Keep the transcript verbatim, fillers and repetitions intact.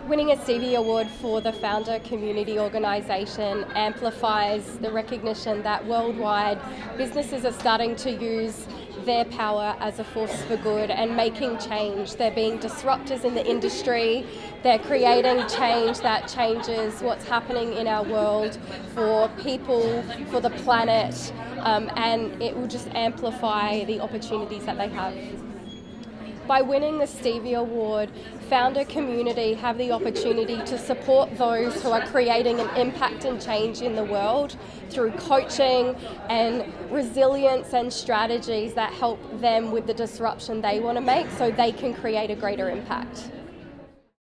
Winning a Stevie Award for the Foundher community organisation amplifies the recognition that worldwide businesses are starting to use their power as a force for good and making change. They're being disruptors in the industry, they're creating change that changes what's happening in our world for people, for the planet, um, and it will just amplify the opportunities that they have. By winning the Stevie Award, Foundher community have the opportunity to support those who are creating an impact and change in the world through coaching and resilience and strategies that help them with the disruption they want to make so they can create a greater impact.